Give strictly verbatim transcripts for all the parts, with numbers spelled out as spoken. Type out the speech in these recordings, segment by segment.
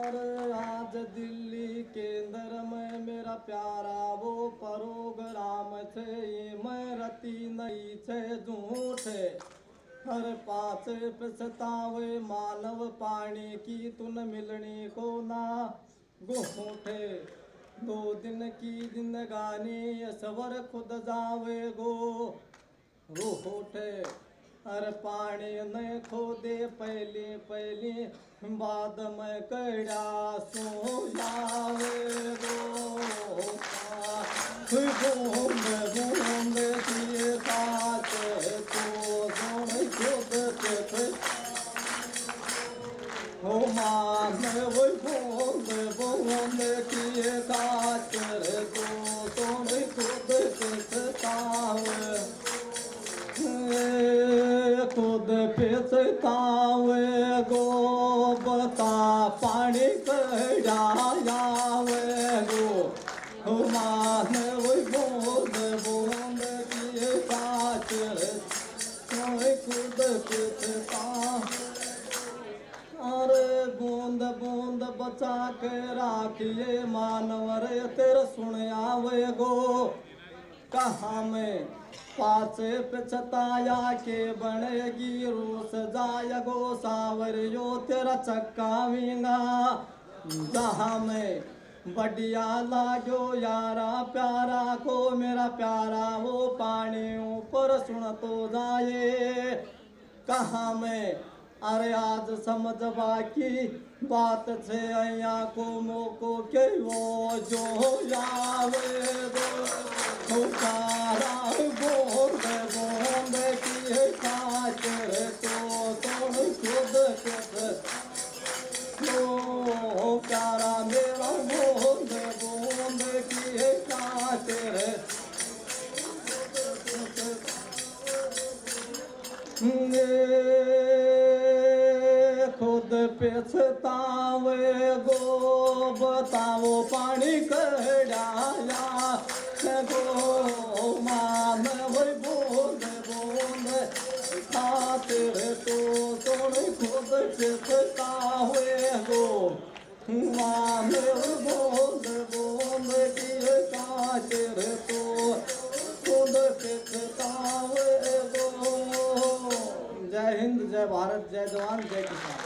अरे आज दिल्ली केंद्र में मेरा प्यारा वो प्रोग्राम थे, मैं रती नहीं छे झूठे। हर पास पछतावे मानव पानी की तुन मिलनी को ना गुठे। दो दिन की जिंदगानी सवर खुद जावे गो रूठे। हर पानी ने खो दे पहली पहली बाद में कड़ा सो जावे गो। बूंद बूंद किए काट तो सोन खुद के हो मान वो बूंद बूंद किए काट तो सोन खुद के तावे खुद पछतावे गो बता पानी कड़ायावे गो। मान वो बूंद बूंद किए काट खुद पछता। अरे बूंद बूंद बचा के राखिए मानवर तेरा सुन आवे गो। कहाँ में पासे पछताया के बनेगी रूस जाय गो सावरियो तेरा चक्का विंगा। जहाँ में बढ़िया लागो यारा प्यारा को मेरा प्यारा वो पानी ऊपर सुन तो जाए। कहाँ में अरे आज समझ बाकी बात छे अया को मोको के वो जो यावे दो तारा बोंद बोंद किए काट तो तुम खुद के तो प्यारा मेरा बोंद बोंद किए काट खुद पछतावे गो बताओ पानी कड़ाया गो। मान वो बूंद बूंद खातिर तो तुम खुद पछतावे गो। मान बूंद बूंद की खातिर तो खुद पछतावे गो। जय हिंद, जय भारत, जय जवान, जय किसान।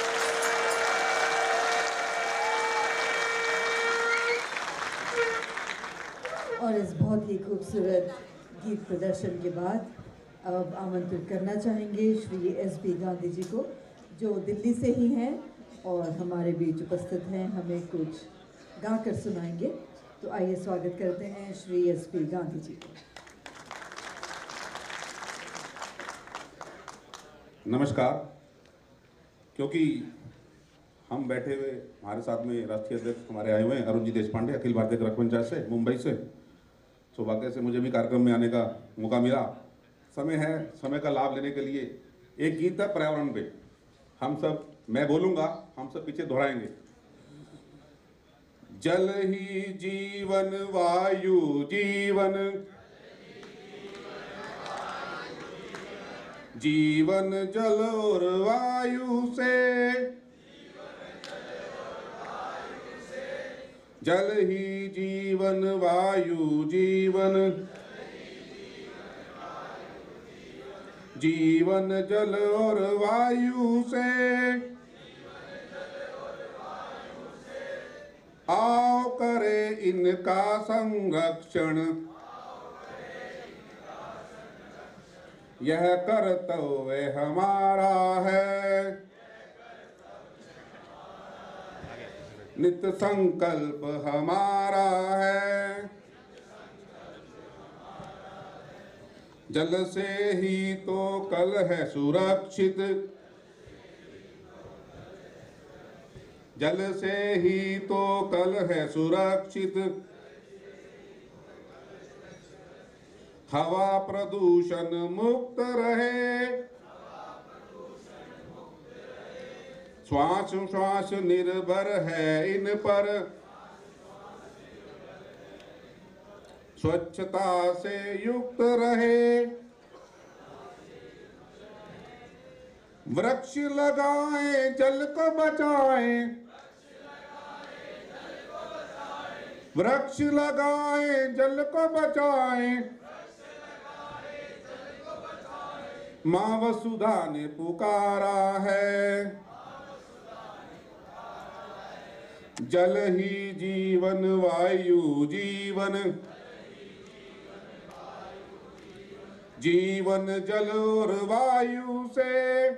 और इस बहुत ही खूबसूरत गीत प्रदर्शन के बाद अब आमंत्रित करना चाहेंगे श्री एस पी गांधी जी को, जो दिल्ली से ही हैं और हमारे बीच उपस्थित हैं, हमें कुछ गाकर सुनाएंगे। तो आइए स्वागत करते हैं श्री एस पी गांधी जी को। नमस्कार। क्योंकि हम बैठे हुए हमारे साथ में राष्ट्रीय अध्यक्ष हमारे आए हुए हैं अरुण जी देशपांडे, अखिल भारतीय ग्राहक पंचायत से, मुंबई से। सौभाग्य से मुझे भी कार्यक्रम में आने का मौका मिला। समय है, समय का लाभ लेने के लिए एक गीत है पर्यावरण पे। हम सब, मैं बोलूँगा, हम सब पीछे दोहराएंगे। जल ही जीवन, वायु जीवन, जीवन जल और वायु से, जल ही जीवन वायु जीवन, जीवन जल और वायु से, आओ करे इनका संरक्षण, यह कर्तव्य हमारा है, नित संकल्प हमारा है। जल से ही तो कल है सुरक्षित, जल से ही तो कल है सुरक्षित, हवा प्रदूषण मुक्त रहे, श्वास श्वास निर्भर है इन पर, स्वच्छता से युक्त रहे, वृक्ष लगाएं जल को बचाएं, वृक्ष लगाएं जल को बचाएं, माँ वसुधा ने पुकारा है। जल ही जीवन वायु जीवन, जीवन जल और वायु से,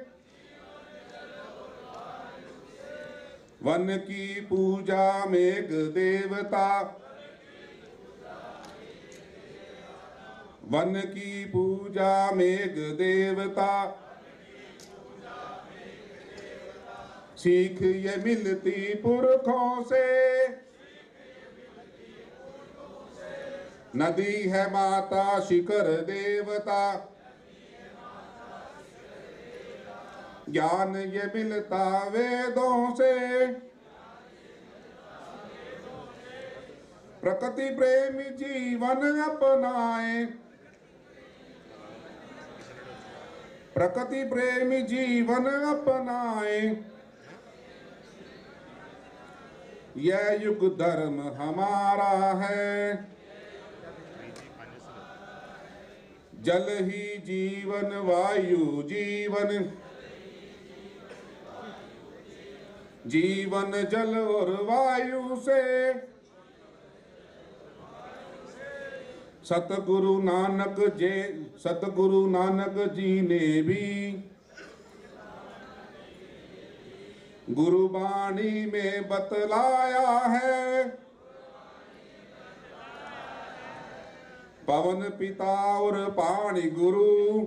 वन की पूजा मेघ देवता, वन की पूजा मेघ देवता, सीख ये मिलती पुरखों से, नदी है माता शिखर देवता, ज्ञान ये मिलता वेदों से, प्रकृति प्रेमी जीवन अपनाए, प्रकृति प्रेमी जीवन अपनाए, यह युग धर्म हमारा है। जल ही जीवन वायु जीवन, जीवन जल और वायु से, सतगुरु नानक जे सतगुरु नानक जी ने भी गुरुबाणी में बतलाया है। पवन पिता और पानी गुरु,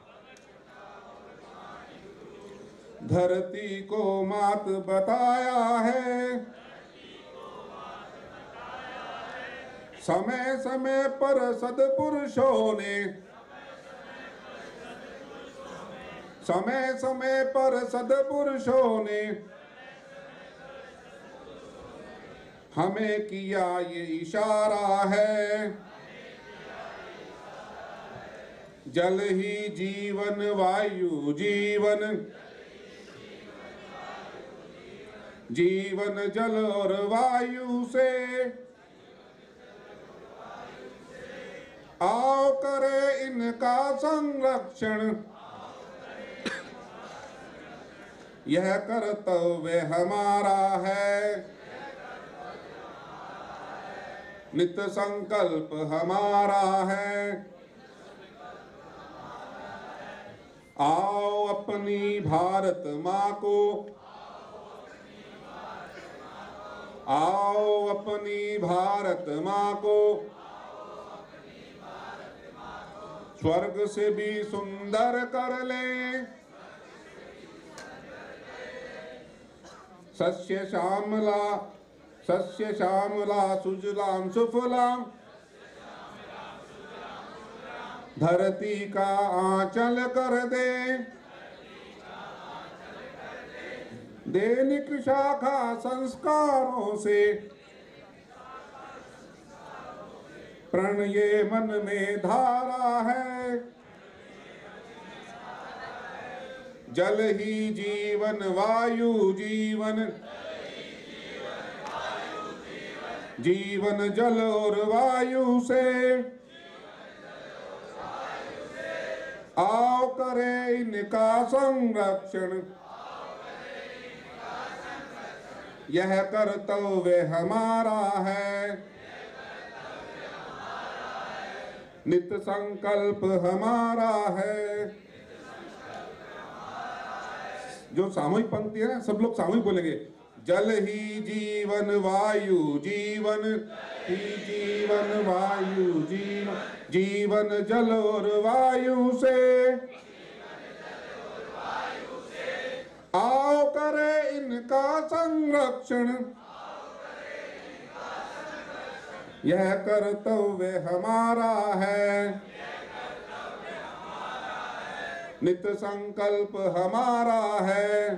धरती को मात बताया है। समय समय पर सद्पुरुषों ने, समय समय पर सद्पुरुषों ने हमें किया ये इशारा है। जल ही जीवन वायु जीवन, जीवन जल और वायु से, आओ करे इनका संरक्षण, यह कर्तव्य हमारा है। नित संकल्प हमारा है। आओ अपनी भारत माँ को, आओ अपनी भारत माँ को स्वर्ग से भी सुंदर कर ले। सस्य श्यामला सस्य श्यामला सुजलाम सुफलाम, धरती का आंचल कर दे। दैनिक शाखा संस्कारों से प्रण ये मन में धारा है। जल ही जीवन वायु जीवन, जीवन जल और वायु से, आओ करे इनका संरक्षण, यह कर्तव्य हमारा है। नित संकल्प हमारा है। जो सामूहिक पंक्ति है ना, सब लोग सामूहिक बोलेंगे। जल ही जीवन वायु जीवन, ही जीवन वायु जीवन, जीवन जल और वायु से, आओ करे इनका संरक्षण, यह कर्तव्य हमारा है। नित संकल्प हमारा है।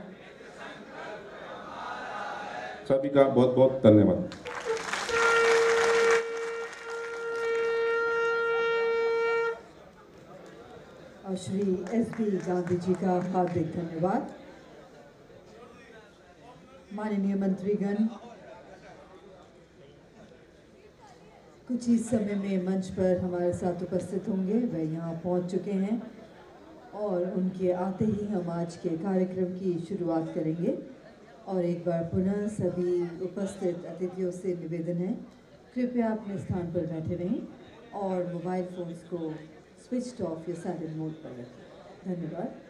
सभी का बहुत बहुत धन्यवाद। और श्री एस बी गांधी जी का हार्दिक धन्यवाद। माननीय मंत्रीगण, कुछ ही समय में मंच पर हमारे साथ उपस्थित होंगे। वह यहाँ पहुँच चुके हैं और उनके आते ही हम आज के कार्यक्रम की शुरुआत करेंगे। और एक बार पुनः सभी उपस्थित अतिथियों से निवेदन है, कृपया अपने स्थान पर बैठे रहें और मोबाइल फ़ोन्स को स्विच ऑफ या साइलेंट मोड पर रखें। धन्यवाद।